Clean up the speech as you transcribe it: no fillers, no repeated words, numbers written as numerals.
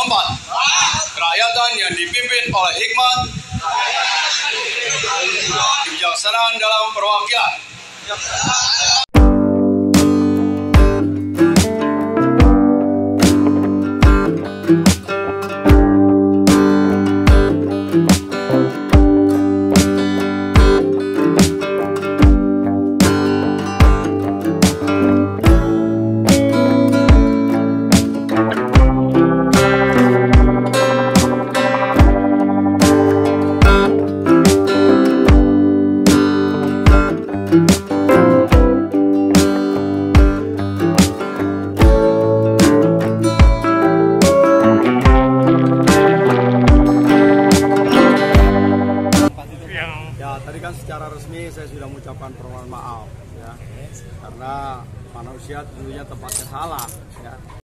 Empat, kerakyatan yang dipimpin oleh hikmat, kebijaksanaan dalam perwakilan. Ya, tadi kan secara resmi saya sudah mengucapkan permohonan maaf ya, karena manusia tentunya tempatnya salah ya.